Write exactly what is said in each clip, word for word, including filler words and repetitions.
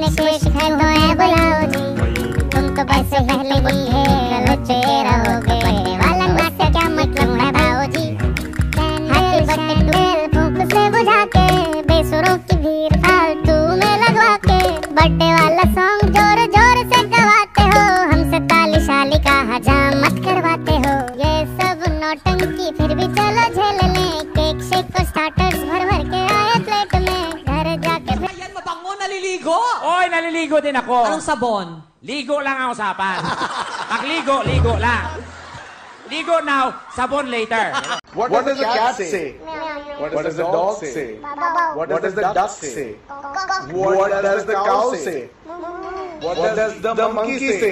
खुश है तो है बुलाओ जी, तुम तो बस पहले ही है लुटे रहोगे। बर्थडे वाला नाच का क्या मतलब है भाओ जी, हैप्पी बर्थडे ट्वेल्व फूंक से बुझा के, बेसुरों की भीड़ फालतू में लगवा के, बर्थडे वाला सॉन्ग जोर जोर से गवाते हो, हमसे ताली शाली का हजामत करवाते हो। ये सब नौटंकी फिर भी चलो झेल लें, केक शेक को स्टार्टर्स भर भर के आए प्लेट में, घर जाके फिर Ayan, mabango, naliligo. Oy, naliligo din ako. Anong sabon? Ligo lang ang usapan. Pagligo, ligo lang. Ligo now, sabon later. What, what does the cat say? What, what does the dog say? What, what does the duck say? What does the cow say? What does the monkey say?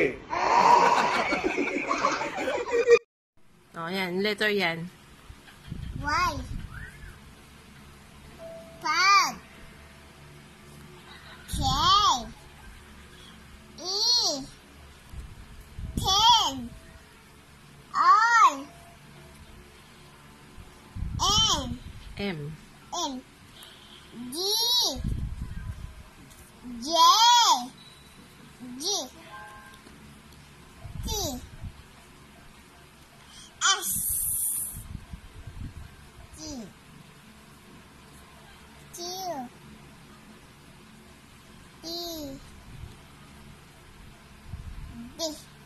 Oh, yan. Letter yan. Y, Pug, K, E, ten, R, N, M. M, G, J, G, T, S, T, Q, E, B,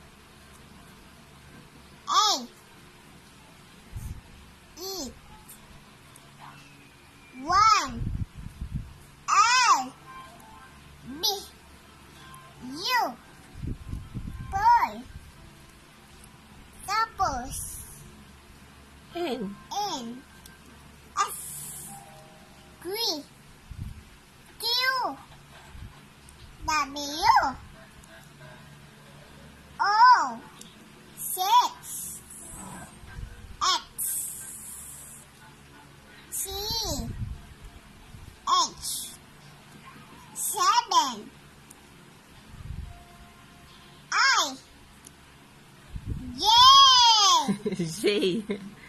A, E, one, L, B, U, boy, suppose, N. N, S, Q, Q, W, O, six, X, T, H, seven, I, J. J.